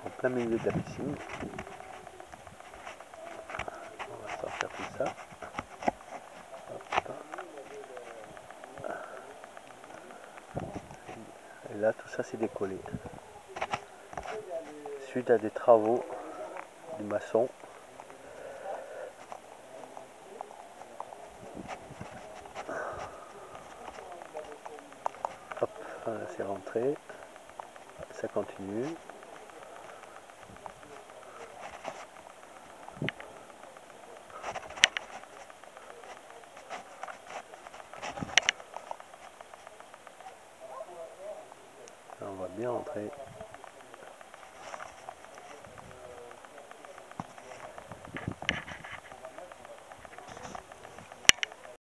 en plein milieu de la piscine. On va sortir tout ça. Hop. Et là, tout ça c'est décollé. Suite à des travaux du maçon. Hop, là c'est rentré. Ça continue. On va bien rentrer.